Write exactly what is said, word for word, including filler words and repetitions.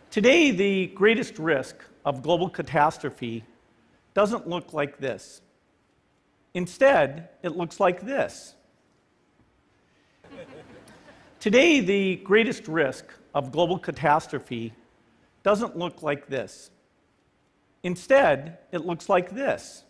Today, the greatest risk of global catastrophe doesn't look like this. Instead, it looks like this. Today, the greatest risk of global catastrophe doesn't look like this. Instead, it looks like this.